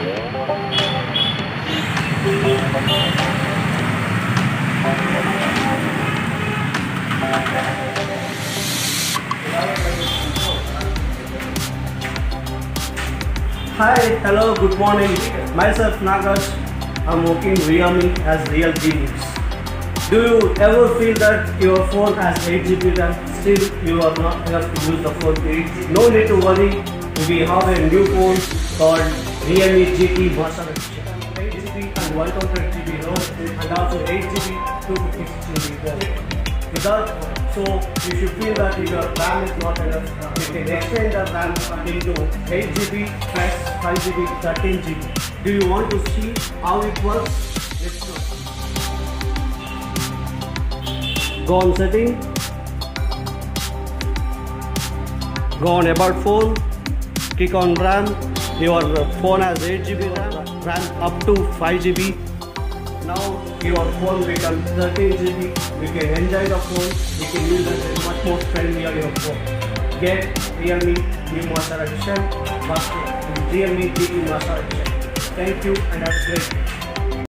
Hi, hello, good morning. Myself Nagaraj. I'm working Realme as Real Genius. Do you ever feel that your phone has 8 GB RAM, still you are not enough to use the phone? No need to worry, we have a new phone called Realme GT Master Edition. 8 GB and 128 GB ROM and also 8 GB 256 GB RAM. So you should feel that if your RAM is not enough, you can extend the RAM into 8 GB plus 5 GB, 13 GB. Do you want to see how it works? Let's go. Go on setting. Go on about phone. Click on RAM. Your phone has 8 GB RAM up to 5 GB. Now your phone becomes 13 GB. You can enjoy the phone. You can use it much more friendly on your phone. Get Realme New Master Edition, Realme GT Master Edition. Thank you and have a great day.